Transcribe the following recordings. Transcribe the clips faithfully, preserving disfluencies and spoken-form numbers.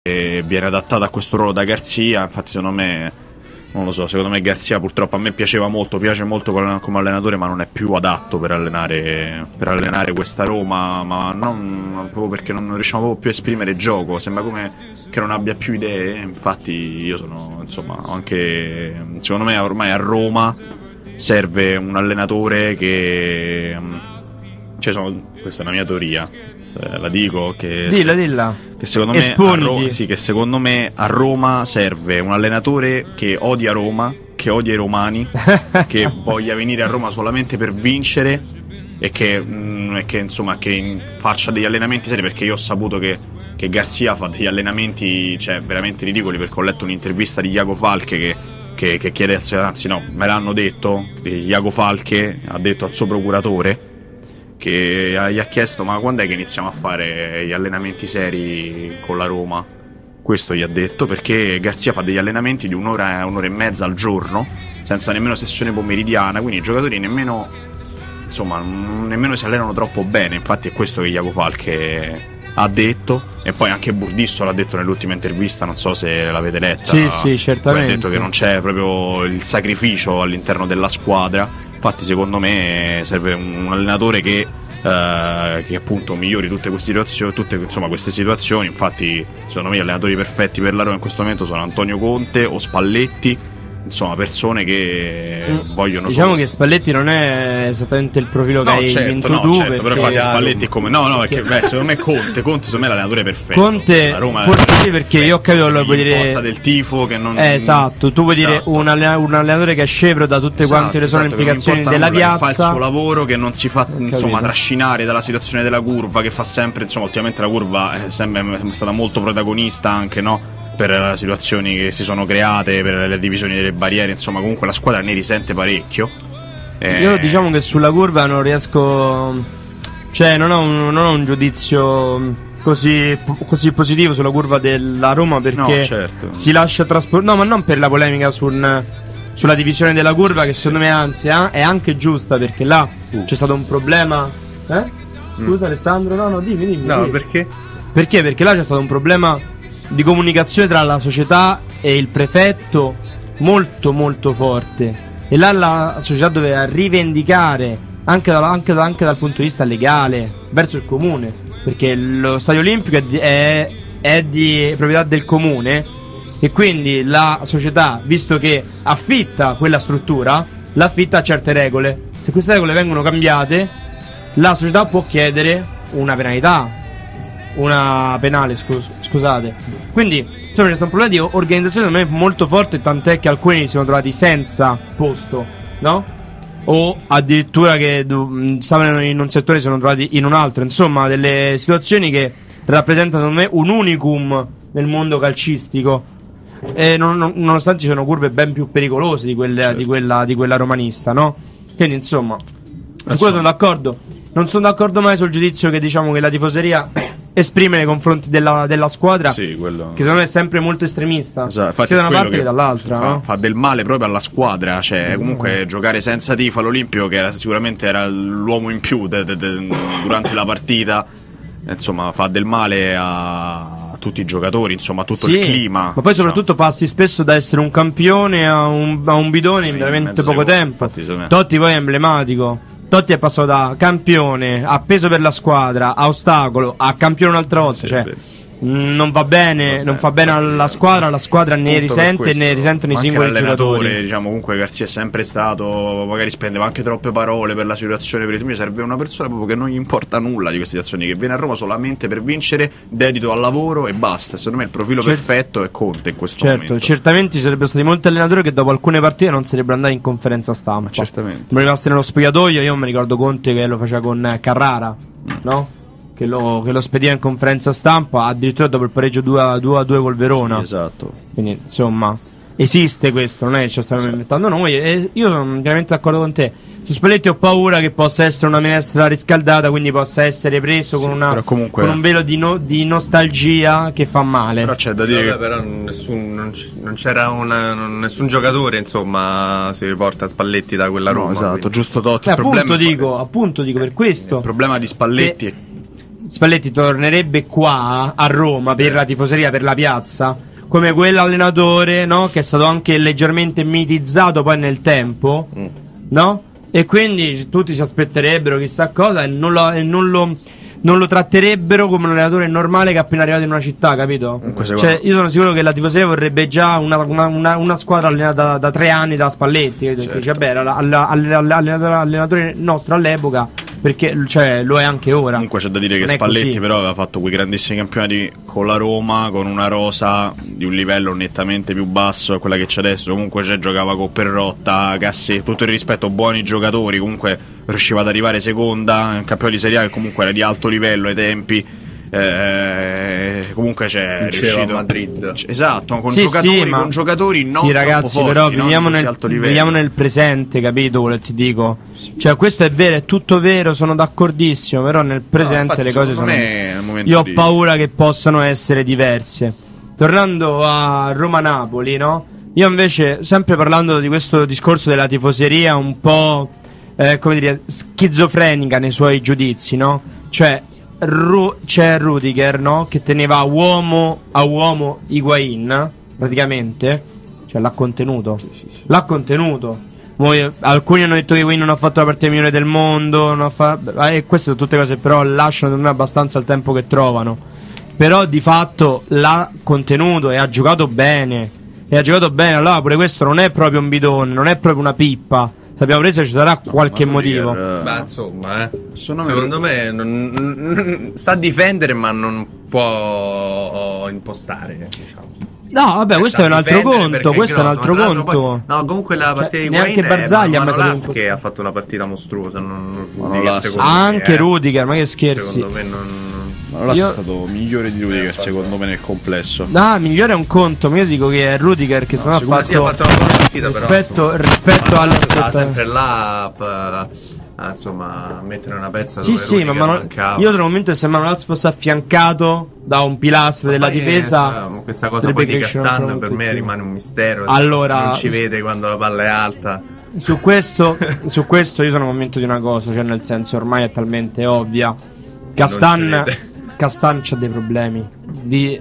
e viene adattata a questo ruolo da Garzia. Infatti secondo me, non lo so, secondo me Garzia purtroppo a me piaceva molto, piace molto come allenatore, ma non è più adatto per allenare, per allenare questa Roma, ma non proprio perché non riusciamo proprio più a esprimere gioco, sembra come che non abbia più idee. Infatti io sono, insomma, anche secondo me ormai a Roma serve un allenatore che, cioè, sono, questa è una mia teoria, la dico, che dilla, dilla. Che secondo me a Ro- sì, che secondo me a Roma serve un allenatore che odia Roma, che odia i romani, che voglia venire a Roma solamente per vincere e che, mh, che insomma che faccia degli allenamenti seri, perché io ho saputo che, che Garzia fa degli allenamenti, cioè, veramente ridicoli, perché ho letto un'intervista di Iago Falche che, che, che chiede, anzi no, me l'hanno detto, Iago Falche ha detto al suo procuratore che gli ha chiesto: ma quando è che iniziamo a fare gli allenamenti seri con la Roma? Questo gli ha detto, perché Garzia fa degli allenamenti di un'ora, un'ora e mezza al giorno, senza nemmeno sessione pomeridiana, quindi i giocatori nemmeno, insomma, nemmeno si allenano troppo bene. Infatti è questo che Iago Falche ha detto, e poi anche Burdisso l'ha detto nell'ultima intervista, non so se l'avete letta. Sì, sì, certamente. Ha detto che non c'è proprio il sacrificio all'interno della squadra. Infatti secondo me serve un allenatore che, eh, che appunto migliori tutte queste situazioni, tutte, insomma, queste situazioni. Infatti secondo me gli allenatori perfetti per la Roma in questo momento sono Antonio Conte o Spalletti, insomma persone che mm. vogliono, diciamo solo... che Spalletti non è esattamente il profilo no, che hai certo, vinto no, tu, certo, però infatti Spalletti è come no no perché beh, secondo me Conte Conte secondo me è l'allenatore perfetto. Conte Roma forse sì, perché io ho capito, lo vuoi dire del tifo che non eh, esatto, tu vuoi esatto. dire un, alle- un allenatore che è scevro da tutte esatto, quante le sono esatto, implicazioni della nulla, piazza, che fa il suo lavoro, che non si fa insomma capito. trascinare dalla situazione della curva, che fa sempre, insomma, ultimamente la curva è sempre è stata molto protagonista anche, no? Per le situazioni che si sono create, per le divisioni delle barriere, insomma comunque la squadra ne risente parecchio. eh... Io diciamo che sulla curva non riesco, cioè non ho un, non ho un giudizio così, così positivo sulla curva della Roma, perché no, certo. si lascia trasportare, no, ma non per la polemica sul, sulla divisione della curva, che secondo me anzi eh, è anche giusta, perché là uh. c'è stato un problema. eh? Scusa mm. Alessandro, no no dimmi dimmi no dimmi. perché? Perché? Perché là c'è stato un problema di comunicazione tra la società e il prefetto molto molto forte, e là la società doveva rivendicare anche, da, anche, da, anche dal punto di vista legale verso il comune, perché lo stadio olimpico è di, è, è di proprietà del comune, e quindi la società, visto che affitta quella struttura, l'affitta a certe regole. Se queste regole vengono cambiate, la società può chiedere una penalità, una penale scus- scusate. Quindi insomma c'è stato un problema di organizzazione secondo me molto forte, tant'è che alcuni si sono trovati senza posto, no? O addirittura che stavano in un settore e si sono trovati in un altro. Insomma, delle situazioni che rappresentano secondo me un unicum nel mondo calcistico, e non, non, nonostante ci sono curve ben più pericolose di, quelle, certo. di, quella, di quella romanista, no? Quindi insomma su quello sono d'accordo. Non sono d'accordo mai sul giudizio che diciamo che la tifoseria esprime nei confronti della, della squadra, sì, quello... che secondo me è sempre molto estremista, esatto, sia da una parte che, che dall'altra, fa, no? fa del male proprio alla squadra, cioè comunque mm. giocare senza tifo all'Olimpico, che era, sicuramente era l'uomo in più de, de, de, durante la partita, insomma fa del male a tutti i giocatori, insomma a tutto sì, il clima, ma poi soprattutto diciamo. Passi spesso da essere un campione a un, a un bidone in veramente poco tempo. Infatti, Totti poi è emblematico. Totti è passato da campione a peso per la squadra, a ostacolo, a campione un'altra volta, sì, cioè non va bene, va non fa bene alla squadra, la squadra ne risente e ne risentono i singoli giocatori. Diciamo comunque Garzia è sempre stato, magari spendeva anche troppe parole per la situazione, per il mio serve una persona proprio che non gli importa nulla di queste situazioni, che viene a Roma solamente per vincere, dedito al lavoro e basta. Secondo me il profilo Cer- perfetto è Conte in questo certo, momento. Certamente ci sarebbero stati molti allenatori che dopo alcune partite non sarebbero andati in conferenza stampa. Ma certamente. Sono rimasti nello spogliatoio, io mi ricordo Conte che lo faceva con Carrara, mm. no? Che lo, che lo spediva in conferenza stampa addirittura dopo il pareggio due a due col Verona. Sì, esatto. Quindi insomma esiste questo, non è che ce lo stiamo esatto. inventando noi, e io sono chiaramente d'accordo con te. Su Spalletti ho paura che possa essere una minestra riscaldata, quindi possa essere preso sì, con, una, comunque... con un velo di, no, di nostalgia che fa male. Però c'è da dire sì, vabbè, che però nessun, non, c- non c'era una, non, nessun giocatore insomma si riporta Spalletti da quella Roma, no, esatto, quindi. giusto Totti. Eh, appunto dico, fa... appunto dico per questo il problema di Spalletti che... è Spalletti tornerebbe qua a Roma per la tifoseria, per la piazza, come quell'allenatore, no? Che è stato anche leggermente mitizzato poi nel tempo, mm. no? E quindi tutti si aspetterebbero chissà cosa e non lo, e non lo, non lo tratterebbero come un allenatore normale che è appena arrivato in una città, capito? Cioè, io sono sicuro che la tifoseria vorrebbe già una, una, una, una squadra allenata da, da tre anni da Spalletti, certo. Dice, vabbè, era l'allenatore nostro all'epoca, perché cioè, lo è anche ora. Comunque c'è da dire che Spalletti però aveva fatto quei grandissimi campionati con la Roma, con una rosa di un livello nettamente più basso a quella che c'è adesso. Comunque c'è, giocava con Perrotta, Cassetti, tutto il rispetto, buoni giocatori, comunque riusciva ad arrivare seconda, un campione di Serie A che comunque era di alto livello ai tempi. Eh, comunque c'è riuscito a Madrid, esatto, con sì, giocatori, sì, con giocatori non sì, ragazzi, forti, però no? viviamo, nel, viviamo nel presente, capito quello che ti dico? Sì. Cioè, questo è vero, è tutto vero, sono d'accordissimo, però nel presente no, le cose sono. Io ho di... paura che possano essere diverse. Tornando a Roma-Napoli, no? Io invece, sempre parlando di questo discorso della tifoseria un po' eh, come dire, schizofrenica nei suoi giudizi, no? Cioè Ru- c'è Rudiger, no? Che teneva uomo a uomo Higuain, praticamente. Cioè l'ha contenuto. Sì, sì, sì. L'ha contenuto. Poi, alcuni hanno detto che Higuain non ha fatto la partita migliore del mondo, non ha fa- e queste sono tutte cose però lasciano secondo me abbastanza il tempo che trovano. Però di fatto l'ha contenuto e ha giocato bene. E ha giocato bene. Allora pure questo non è proprio un bidone, non è proprio una pippa. Abbiamo preso, ci sarà qualche no, motivo. Dire, beh, insomma, eh. secondo me non, non, sa difendere, ma non può impostare, diciamo. No, vabbè, questo è un altro conto. Questo è un altro conto. Poi, no, comunque la partita cioè, di Higuain Barzagli ha messo che ha fatto una partita mostruosa. Non, non anche me, Rudiger, ma che scherzi. Secondo me non. Allora io... è stato migliore di Rudiger secondo me nel complesso. No, migliore è un conto. Ma io dico che è Rudiger che no, secondo me ha fatto, ha fatto una buona partita, rispetto, però, rispetto alle stava sempre là a, a, insomma, a mettere una pezza sì, dove sì, Rudiger ma mancava. Io sono convinto che se Manolas fosse affiancato da un pilastro ma della difesa è, questa cosa poi di Castan per me rimane un mistero. Allora non ci vede quando la palla è alta. Su questo, su questo io sono convinto di una cosa, cioè nel senso ormai è talmente ovvia. Castan Castan c'ha dei problemi di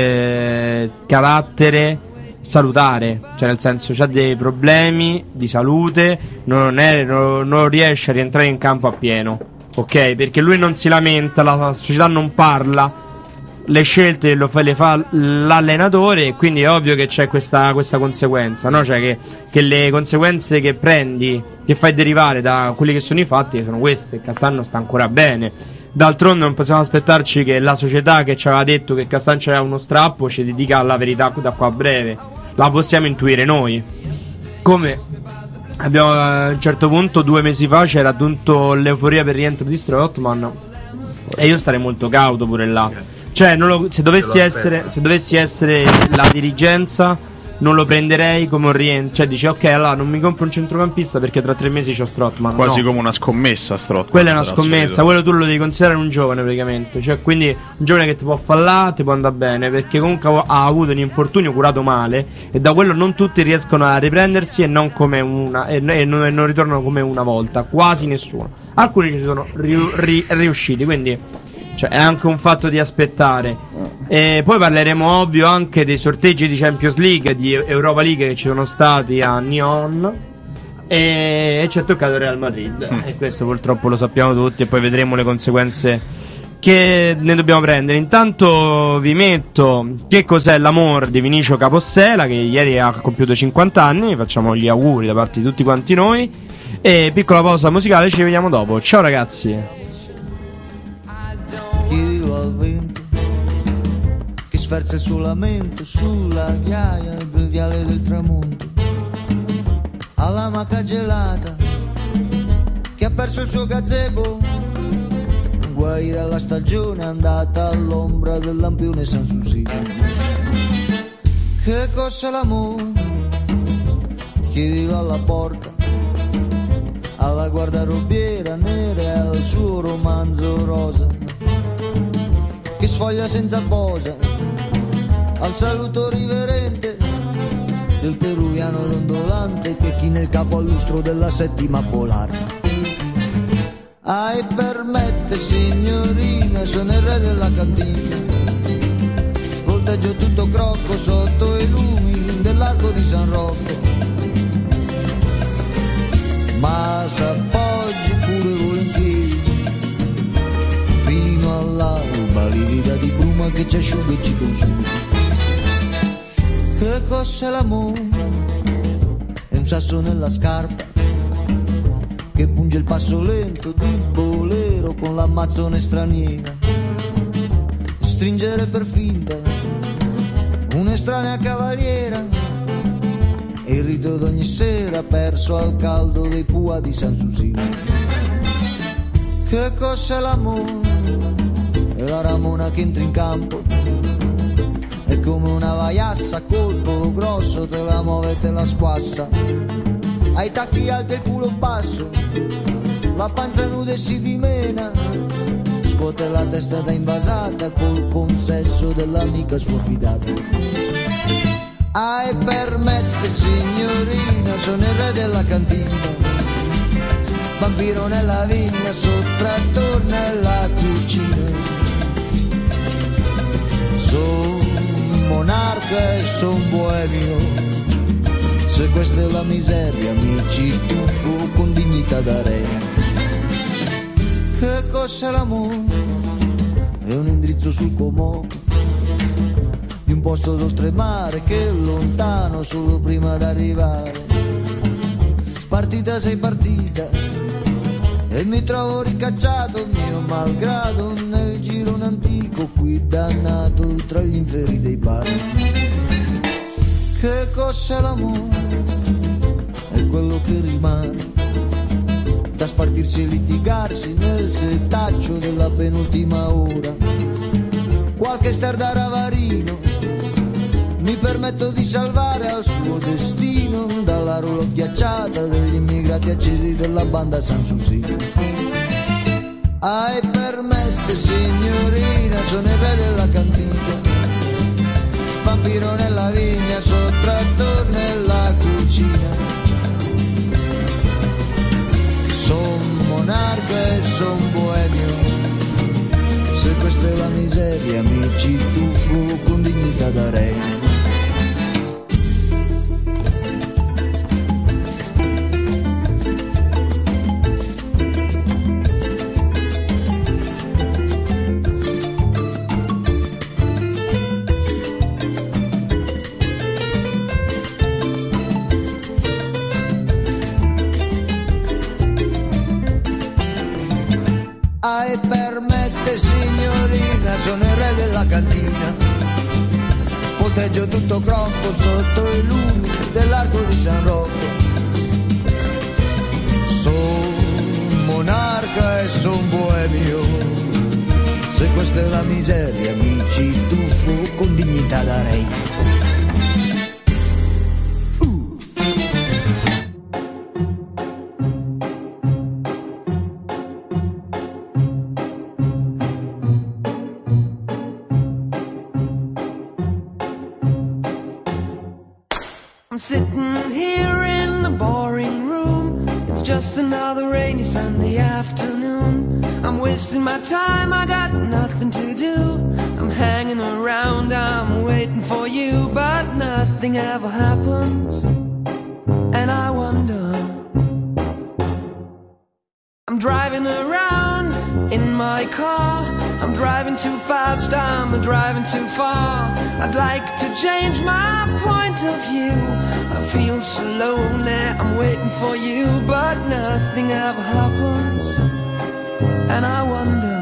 eh, carattere salutare, cioè nel senso c'ha dei problemi di salute, non, è, non, non riesce a rientrare in campo appieno, ok? Perché lui non si lamenta, la società non parla, le scelte lo fa, le fa l'allenatore e quindi è ovvio che c'è questa, questa conseguenza, no? Cioè che, che le conseguenze che prendi, che fai derivare da quelli che sono i fatti sono queste. Castan non sta ancora bene. D'altronde non possiamo aspettarci che la società che ci aveva detto che Castan c'era uno strappo ci dica la verità da qua a breve. La possiamo intuire noi. Come abbiamo a un certo punto due mesi fa c'era appunto l'euforia per il rientro di Strootman e io starei molto cauto pure là. Cioè non lo, se dovessi essere se dovessi essere la dirigenza non lo prenderei come un rientro. Cioè dici ok, allora non mi compro un centrocampista perché tra tre mesi c'ho Strootman. Quasi no. come una scommessa Strootman. Quella è una scommessa, quello tu lo devi considerare un giovane praticamente. Cioè quindi un giovane che ti può fallare, ti può andare bene, perché comunque ha avuto un infortunio curato male e da quello non tutti riescono a riprendersi e non come una e, e, non, e non ritornano come una volta, quasi nessuno. Alcuni ci sono ri, ri, riusciti, quindi cioè è anche un fatto di aspettare. E poi parleremo ovvio anche dei sorteggi di Champions League, di Europa League che ci sono stati a Nyon e, e ci è toccato il Real Madrid mm. e questo purtroppo lo sappiamo tutti e poi vedremo le conseguenze che ne dobbiamo prendere. Intanto vi metto Che cos'è l'amor di Vinicio Capossela, che ieri ha compiuto cinquanta anni, facciamo gli auguri da parte di tutti quanti noi e piccola pausa musicale, ci vediamo dopo. Ciao ragazzi. Al vento che sferza il suo lamento sulla ghiaia del viale del tramonto, alla maca gelata che ha perso il suo gazebo, guaire alla stagione andata all'ombra del lampione Sanssouci. Che cos'è l'amore? Chiedilo alla porta, alla guardarobiera nera e al suo romanzo rosa che sfoglia senza posa, al saluto riverente del peruviano dondolante che china il capo al lustro della settima polare. Ai, permette signorina, sono il re della cantina, volteggio tutto crocco sotto i lumi dell'arco di San Rocco, ma s'appoggi pure volentieri fino all'alba, livida di bruma che ci asciuga e ci consuma. Che cos'è l'amore? È un sasso nella scarpa che punge il passo lento di bolero con l'ammazzone straniera, stringere per finta un'estranea cavaliera, e il rito d'ogni sera perso al caldo dei Pua di San Susino. Che cos'è l'amore? È la ramona che entra in campo, è come una vaiassa, colpo grosso, te la muove e te la squassa, ai tacchi alti e il culo basso, la panza nuda e si dimena, scuote la testa da invasata col consesso dell'amica sua fidata. Ai, permette signorina, sono il re della cantina, vampiro nella vigna, sottrattor nella cucina, son monarca e son boemio, se questa è la miseria mi ci tuffo con dignità da re. Che cos'è l'amore? È un indirizzo sul Comò di un posto d'oltremare che è lontano solo prima d'arrivare. Partita sei partita e mi trovo ricacciato mio malgrado nel girone antico qui dannato tra gli inferi dei bar. Che cos'è l'amore? È quello che rimane da spartirsi e litigarsi nel setaccio della penultima ora. Qualche star da ravarino mi permetto di salvare al suo destino dalla rulo ghiacciata degli immigrati accesi della banda Sanssouci. Ai, permette signorina, sono il re della cantina, vampiro nella vigna, sottrattor nella cucina, son monarca e son boemio, se questa è la miseria mi ci tuffo con dignità da re. Ai, permette signorina, sono il re della cantina, volteggio tutto crocco sotto i lumi dell'arco di San Rocco, son monarca e son boemio, se questa è la miseria mi ci tuffo con dignità da re. I'm sitting here in the boring room. It's just another rainy Sunday afternoon. I'm wasting my time, I got nothing to do. I'm hanging around, I'm waiting for you, but nothing ever happens. And I wonder, I'm driving around in my car, I'm driving too fast, I'm driving too far. I'd like to change my point of view. I feel so lonely, I'm waiting for you, but nothing ever happens. And I wonder,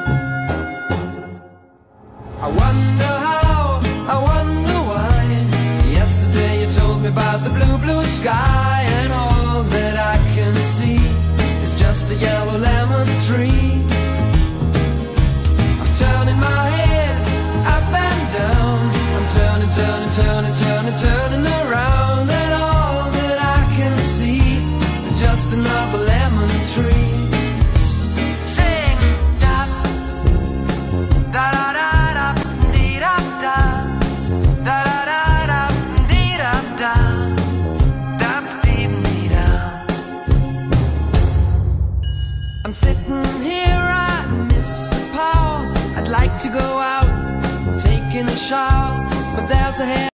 I wonder how, I wonder why. Yesterday you told me about the blue, blue sky, and all that I can see is just a yellow lemon tree. I'm turning my head up and down, I'm turning, turning, turning, turning, turning around, and all that I can see is just another lemon tree. Sing da da da da da dee da da da da da da dee da da da dee dee da. I'm sitting sitting here, I miss the power. I'd like to go out, taking a shower, but there's a